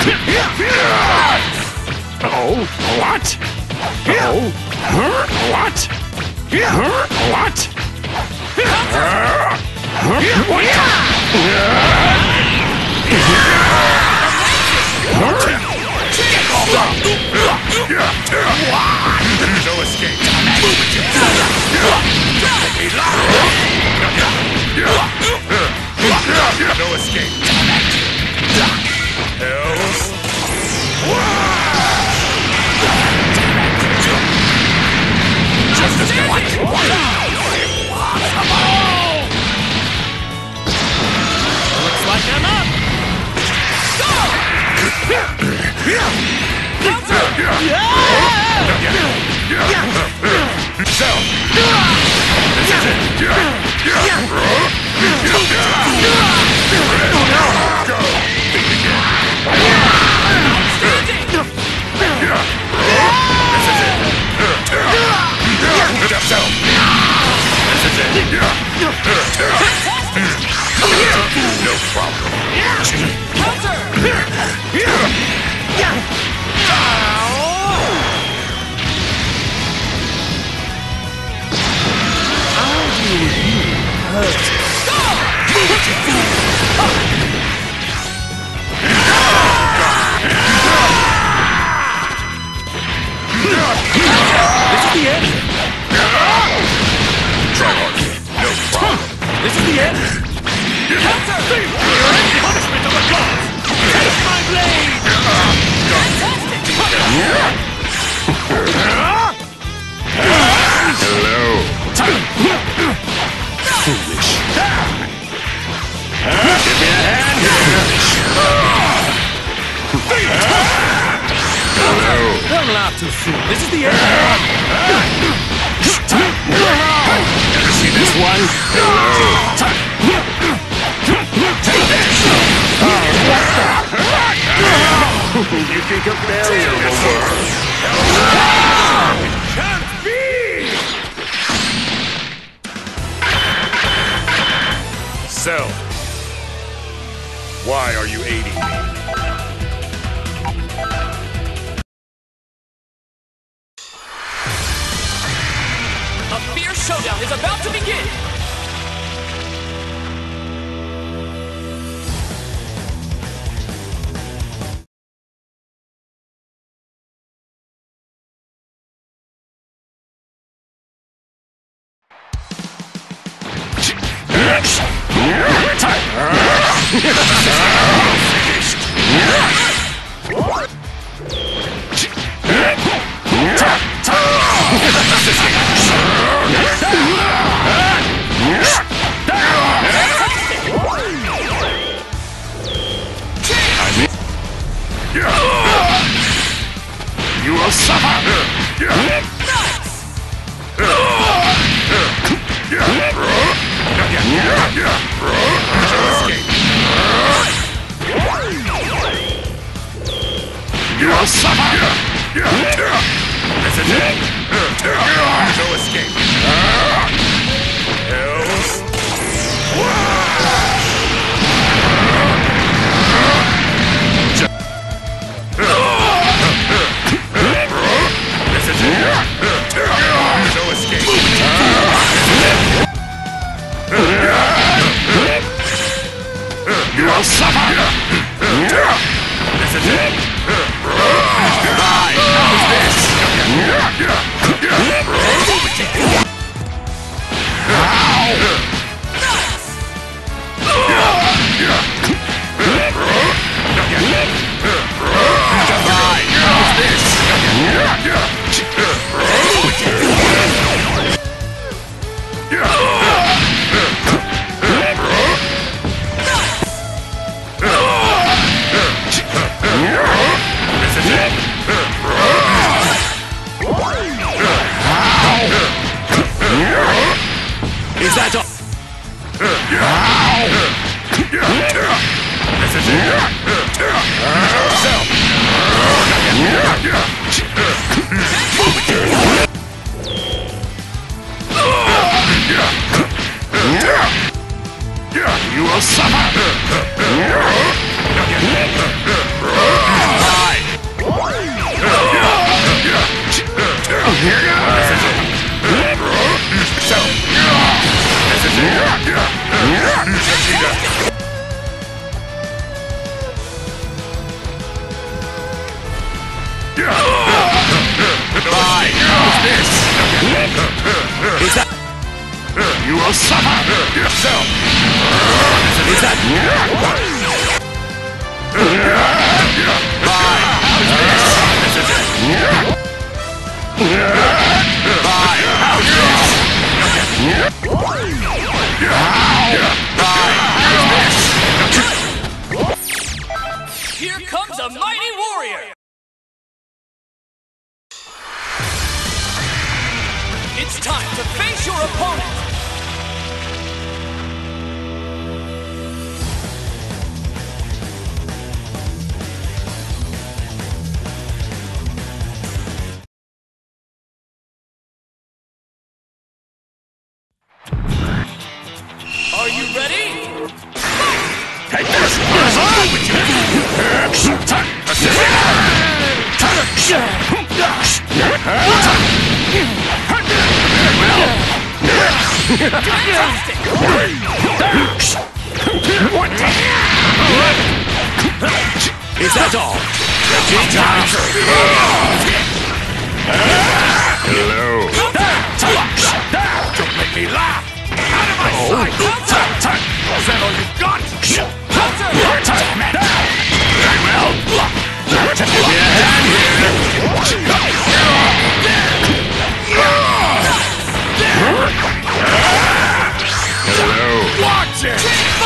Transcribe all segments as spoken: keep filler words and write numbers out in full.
Oh, what? Oh, what? What? No escape. No escape. Hells. Just as what? Looks like I'm up! Go! Counter! So, this is it. Go! This is it. So, this is it. No problem. Counter! This is the end. Try hard. No problem. This is the end. Counter! Punishment of the gods. Take my blade. Hello. Foolish. Give me a hand. Hello. Don't laugh too soon. This is the end. See this one? Take this. You think a barrier will work? Can't be! Cell. Why are you aiding me? A fierce showdown is about to begin! You will suffer! You will suffer! This is it. No escape. Hells. This is it. No escape. You will suffer! This is it. Aye, how is this? Is that all? This is You will suffer! Is that? You will suffer! Yourself! Is that... Bye! This is it! Bye! Here comes a mighty warrior! It's time to face your opponent! Are you ready? Take this! What is wrong with you? Fantastic! Is that all? Hello! Don't make me laugh! Out of my sight! Is that all you've got? Damn it! Very well! Give me a hand Hello! Watch it!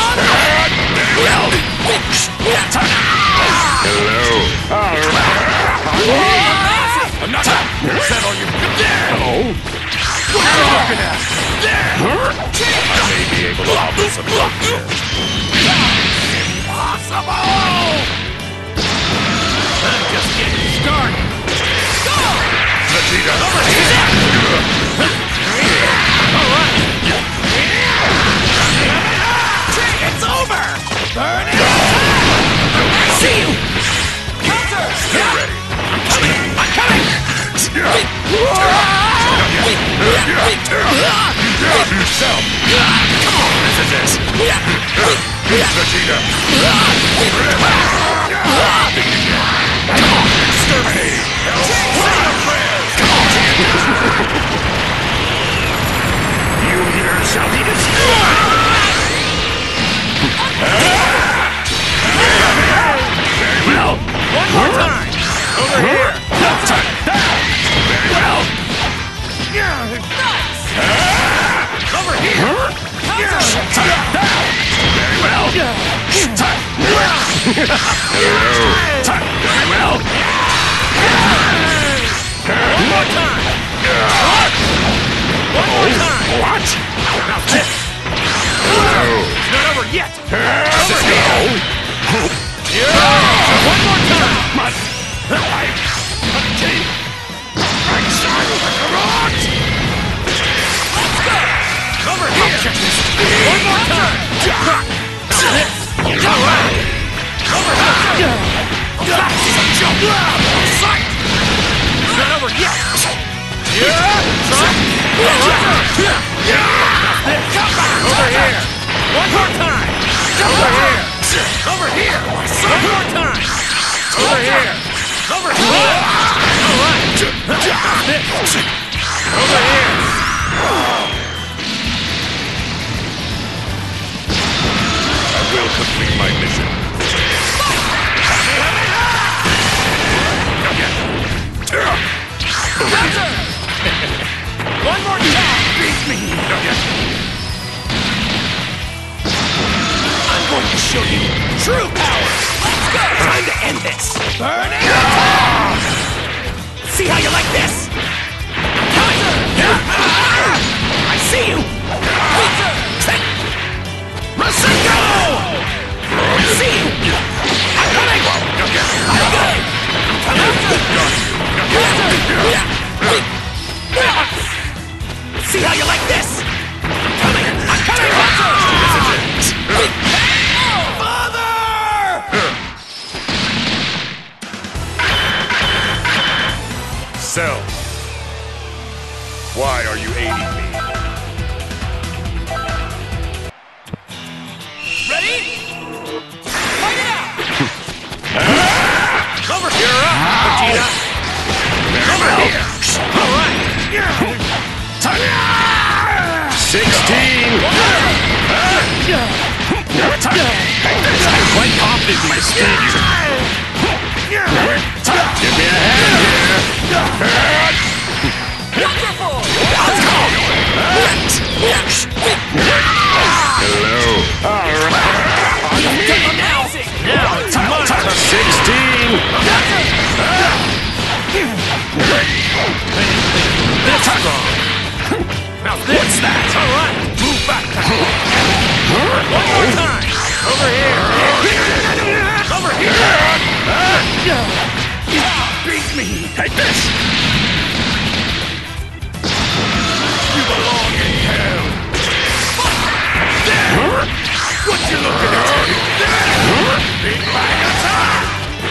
Hello! Another! Is that all you've got? Hello? What are you looking at? I may be able to offer some luck here. Impossible! I'm just getting started. Vegeta! Alright! It's over! Burn it! I see you! Counter! Get ready! I'm coming! I'm coming! Yourself! Come on! This is it! Vegeta! Exterminate! You here shall be destroyed! Very well! One more time! Over here! Very well! Nice! Over here! Very well! Very well! One more time! One more time! What? Now this! It's not over yet! Over here! Yeah. One more time! Let's go! Over here! Check this! One more time! Now this! All right! Over here! That's a jump! Sight! It's not over yet! Yeah! Son! All right! Now this! Over here! One more time! Over here! Over here! One more time! Over here! Over here! All right! Now this! Over here! I will complete my mission. Counter! One more time! Beat me! I'm going to show you true power! Let's go! Time to end this! Burn it! See how you like this? Counter! I see you! Counter! Masenko! I see you! I'm coming! I'm coming! See how you like this? I'm coming! I'm coming! Father! Cell. Why are you aiding me? Ready? Fight it out! Over here! Vegeta! Over here! All right! Sixteen! I'm quite confident in my skills. Give me a hand here! Wonderful! Hello. Amazing! Now it's my turn. Sixteen! This strong. Now this that. All right. Move back. One more time. Over here. Over here. Beat me. Take this. You belong in hell. What you looking at? Big bang attack.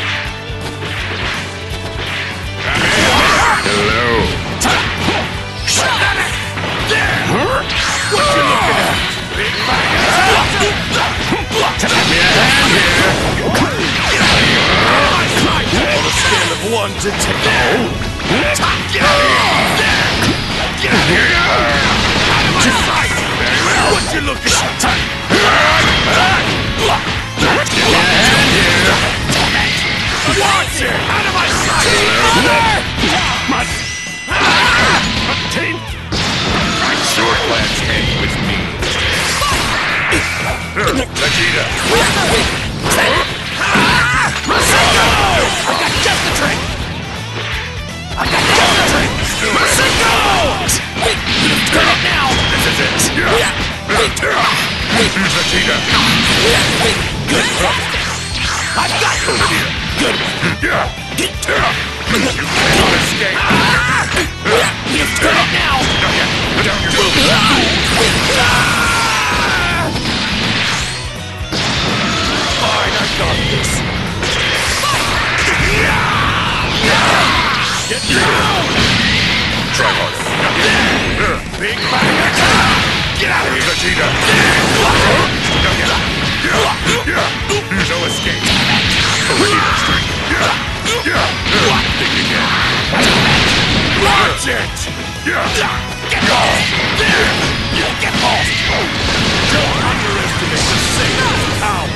Hello. What you looking at? Big bang attack. Give me a hand here! On a scale of one to ten. Get out of here! Get out of here! Out of my sight! Very well. What you looking at? Give me a hand here! Watch it! Out of my sight! My... Team! Your plans end with me. Vegeta! Masenko! I got just the trick! I got just the trick! Masenko! Turn it now! This is it! Vegeta! Good one! I've got you! Good one! You cannot escape! Turn it now! Down you go! Fine, I got this! Get down! Try harder! Big bang attack! Get out of here! Vegeta! No escape! Think again! Watch it! Get off! Get off! Don't underestimate the Saiyan's power!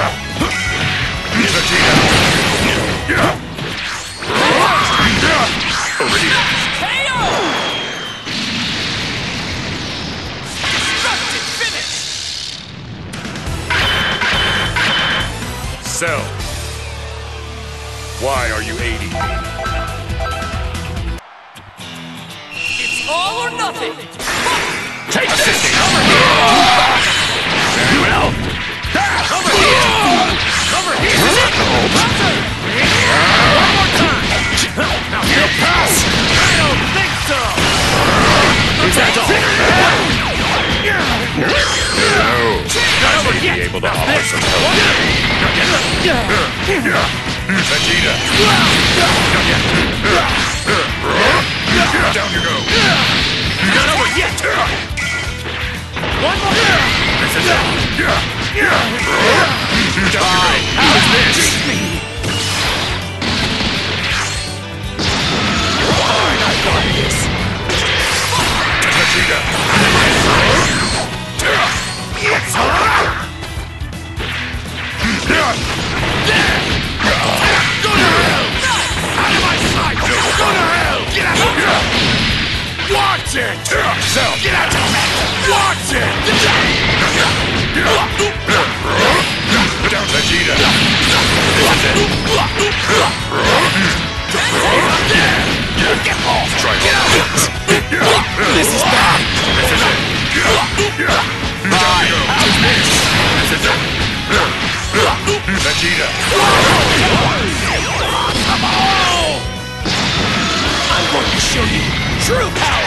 Vegeta! Over here! K O! Destructive finish! Cell! Why are you aiding me? It's all or nothing! Take this! Over here! Very well! Over here! Over here! One more time! Now he'll pass! I don't think so! Is that all? No! I may be able to offer some help. Vegeta! Down you go! Not over yet! One more! This is it! Down you go! How is this? Fine, I got this! Vegeta! It's alright! Go to hell! Out of my sight! Go to hell! Get out of here! Watch it! Cell! Get out of here! Watch it! Down Vegeta! Get off! Try Get out! This is bad! This is it! Down you go! How's this? This is it! Vegeta! I'm going to show you true power!